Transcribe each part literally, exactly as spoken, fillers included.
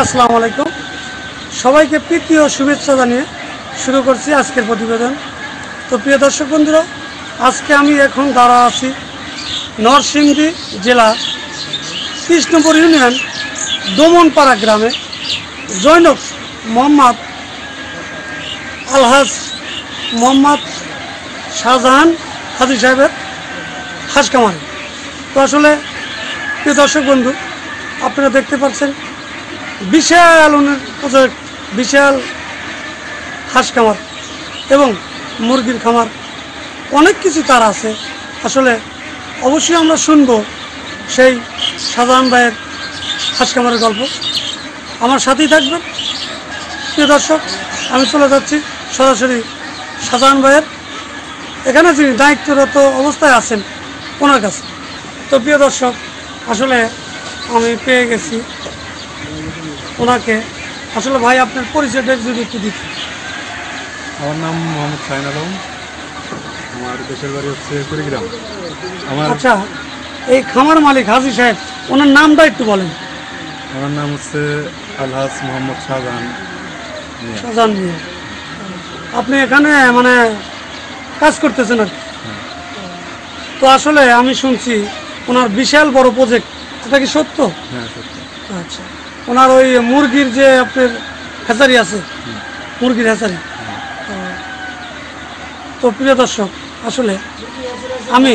আসসালামু আলাইকুম, সবাইকে প্রীতি ও শুভেচ্ছা জানিয়ে শুরু করছি আজকের প্রতিবেদন। তো প্রিয় দর্শক বন্ধুরা, আজকে আমি এখন দাঁড়া আছি নরসিংদী জেলা কৃষ্ণপুর ইউনিয়ন দমনপাড়া গ্রামে জৈনক মোহাম্মদ আলহাজ মোহাম্মদ শাহজাহান হাজি সাহেবের হাঁস খামারে। তো আসলে প্রিয় দর্শক বন্ধু, আপনারা দেখতে পাচ্ছেন বিশাল প্রজেক্ট, বিশাল হাঁস খামার এবং মুরগির খামার, অনেক কিছু তার আছে। আসলে অবশ্যই আমরা শুনবো সেই শাহজাহান ভাইয়ের হাঁস খামারের গল্প। আমার সাথেই থাকবেন প্রিয় দর্শক। আমি চলে যাচ্ছি সরাসরি শাহজাহান ভাইয়ের এখানে যিনি দায়িত্বরত অবস্থায় আছেন ওনার কাছে। তো প্রিয় দর্শক, আসলে আমি পেয়ে গেছি ওনাকে। আসলে ভাই, আপনার পরিচয়টা যদি একটু দিচ্ছেন। আমার নাম মোহাম্মদ শাহিন আলম, আমার দেশের বাড়ি হচ্ছে কুড়িগ্রাম। আমার আচ্ছা, এই খামার মালিক হাজি সাহেব, ওনার নামটা একটু বলেন। আমার নাম হচ্ছে আলহাজ মোহাম্মদ শাহজাহান মিয়া। শাহজাহান মিয়া। আপনি এখানে মানে কাজ করতেছেন আর কি? তো আসলে আমি শুনছি ওনার বিশাল বড় প্রজেক্ট, এটা কি সত্য? হ্যাঁ, সত্যি। আচ্ছা, ওনার ওই মুরগির যে আপনার হ্যাচারি আছে, মুরগির হ্যাচারি। তো প্রিয় দর্শক, আসলে আমি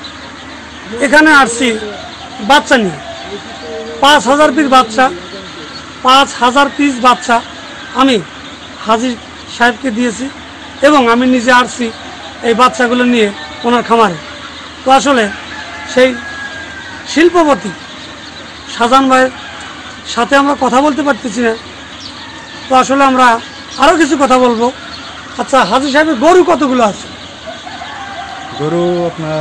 এখানে আসছি বাচ্চা নিয়ে, পাঁচ হাজার পিস বাচ্চা পাঁচ হাজার পিস বাচ্চা আমি হাজি সাহেবকে দিয়েছি এবং আমি নিজে আসছি এই বাচ্চাগুলো নিয়ে ওনার খামারে। তো আসলে সেই শিল্পপতি শাহজাহান ভাইয়ের সাথে আমরা কথা বলতে পারতেছি না। তো আসলে আমরা আরও কিছু কথা বলবো। আচ্ছা হাজি সাহেবের গরু কতগুলো আছে? গরু আপনার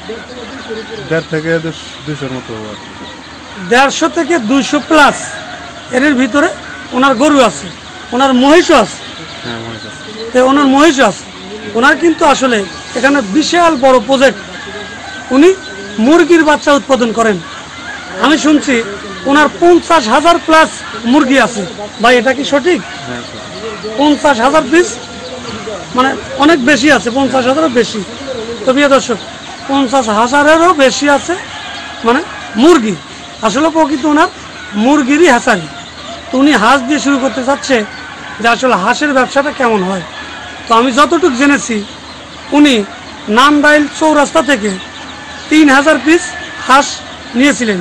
দেড় থেকে দুইশোর মতো। দেড়শো থেকে দুইশো প্লাস এর ভিতরে ওনার গরু আছে, ওনার মহিষও আছে। হ্যাঁ, মহিষ আছে। তো ওনার মহিষও আছে। ওনার কিন্তু আসলে এখানে বিশাল বড় প্রজেক্ট, উনি মুরগির বাচ্চা উৎপাদন করেন। আমি শুনছি ওনার পঞ্চাশ হাজার প্লাস মুরগি আছে। ভাই, এটা কি সঠিক? হ্যাঁ, পঞ্চাশ হাজার পিস, মানে অনেক বেশি আছে, পঞ্চাশ হাজারও বেশি। তো প্রিয় দর্শক, পঞ্চাশ হাজারেরও বেশি আছে মানে মুরগি। আসলে প্রকৃত ওনার মুরগিরই হ্যাচারি। তো উনি হাঁস দিয়ে শুরু করতে চাচ্ছে যে আসলে হাঁসের ব্যবসাটা কেমন হয়। তো আমি যতটুকু জেনেছি, উনি নান্দাইল চৌরাস্তা থেকে তিন হাজার পিস হাঁস নিয়েছিলেন।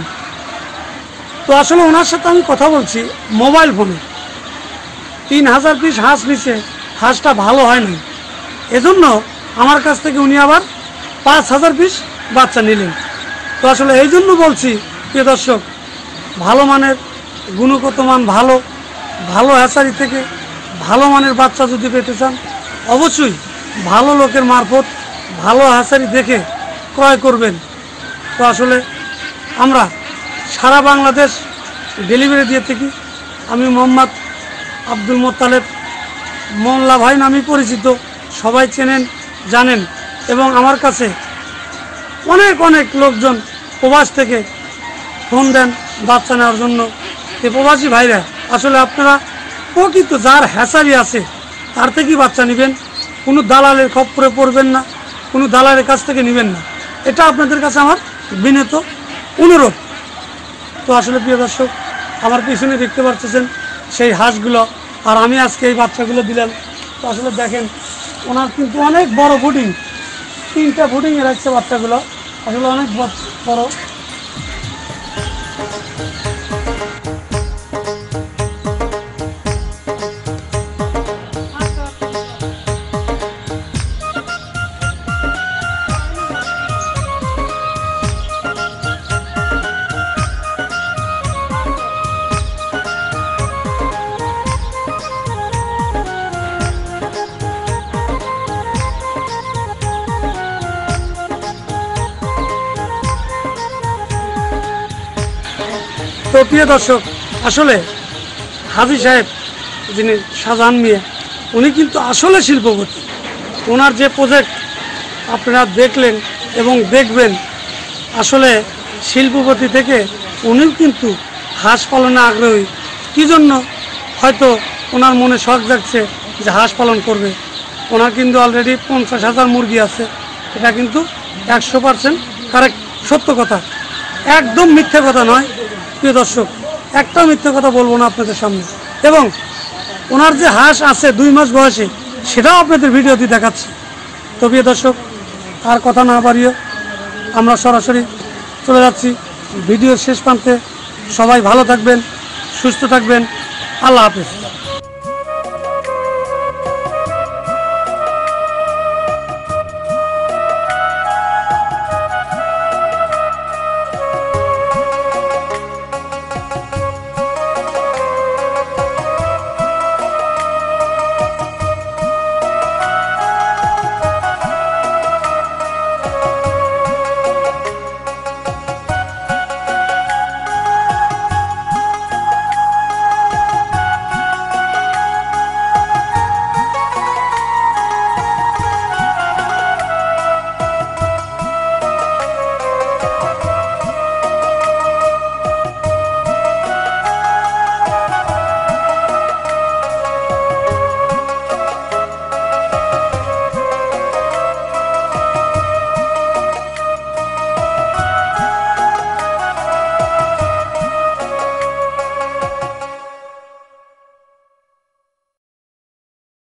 তো আসলে ওনার সাথে আমি কথা বলছি মোবাইল ফোনে। তিন হাজার পিস হাঁস নিচে, হাঁসটা ভালো হয় না, এজন্য আমার কাছ থেকে উনি আবার পাঁচ হাজার পিস বাচ্চা নিলেন। তো আসলে এই জন্য বলছি প্রিয় দর্শক, ভালো মানের, গুণগত মান ভালো, ভালো হ্যাচারি থেকে ভালো মানের বাচ্চা যদি পেতে চান, অবশ্যই ভালো লোকের মারফত ভালো হ্যাচারি দেখে ক্রয় করবেন। তো আসলে আমরা সারা বাংলাদেশ ডেলিভারি দিয়ে থাকি। আমি মোহাম্মদ আব্দুল মোত্তালেব, মোল্লা ভাই নামে পরিচিত, সবাই চেনেন জানেন। এবং আমার কাছে অনেক অনেক লোকজন প্রবাস থেকে ফোন দেন বাচ্চা নেওয়ার জন্য। এই প্রবাসী ভাইরা, আসলে আপনারা প্রকৃত যার হ্যাচারি আছে তার থেকেই বাচ্চা নেবেন, কোনো দালালের খপ্পরে পড়বেন না, কোনো দালালের কাছ থেকে নেবেন না। এটা আপনাদের কাছে আমার বিনীত অনুরোধ। তো আসলে প্রিয় দর্শক, আমার পিছনে দেখতে পাচ্ছেন সেই হাঁসগুলো, আর আমি আজকে এই বাচ্চাগুলো দিলাম। তো আসলে দেখেন ওনার কিন্তু অনেক বড় ফুডিং, তিনটা ফুডিংয়ে রাখছে বাচ্চাগুলো, আসলে অনেক বড়। তো প্রিয় দর্শক, আসলে হাজি সাহেব যিনি শাহজাহান মিয়া, উনি কিন্তু আসলে শিল্পপতি। ওনার যে প্রজেক্ট আপনারা দেখলেন এবং দেখবেন, আসলে শিল্পপতি থেকে উনিও কিন্তু হাঁস পালনে আগ্রহী কী জন্য হয়তো ওনার মনে শখ জাগছে যে হাঁস পালন করবে। ওনার কিন্তু অলরেডি পঞ্চাশ হাজার মুরগি আছে, এটা কিন্তু একশো পার্সেন্ট কারেক্ট সত্য কথা, একদম মিথ্যে কথা নয়। প্রিয় দর্শক, একটা মিথ্যে কথা বলবো না আপনাদের সামনে। এবং ওনার যে হাঁস আছে দুই মাস বয়সে, সেটাও আপনাদের ভিডিওতে দেখাচ্ছি। তো প্রিয় দর্শক, আর কথা না বাড়িয়ে আমরা সরাসরি চলে যাচ্ছি ভিডিওর শেষ প্রান্তে। সবাই ভালো থাকবেন, সুস্থ থাকবেন, আল্লাহ হাফেজ।